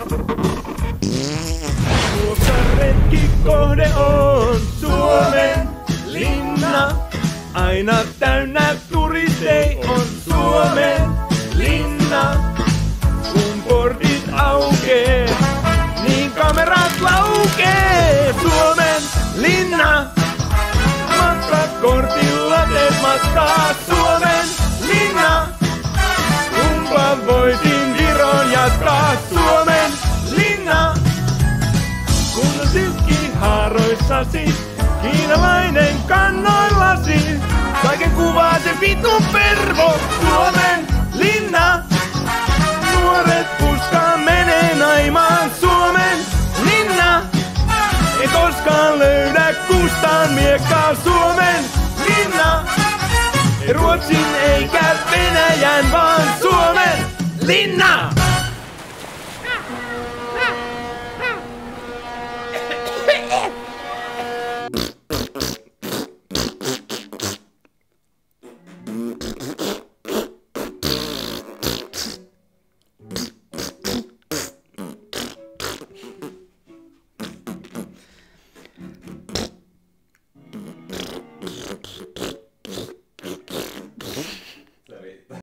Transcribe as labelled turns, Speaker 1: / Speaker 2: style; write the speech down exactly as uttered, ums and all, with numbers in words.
Speaker 1: Tuossa retkikohde on Suomen linna. Aina täynnä turistei on Suomen linna. Kun portit aukee, niin kamerat laukee. Suomen linna. Matkakortilla teet matkaa Suomen linna. Kumpa voitin Viron jatkaa Suomen linna. Kun on silkkihaaroissasi, kiinalainen kannoillasi. Kaiken kuvaa se vitun pervo, Suomen linna. Nuoret puskaa menee naimaan, Suomen linna. Ei koskaan löydä kustaan miekkaa, Suomen linna. Ei Ruotsin eikä Venäjän, vaan Suomen linna.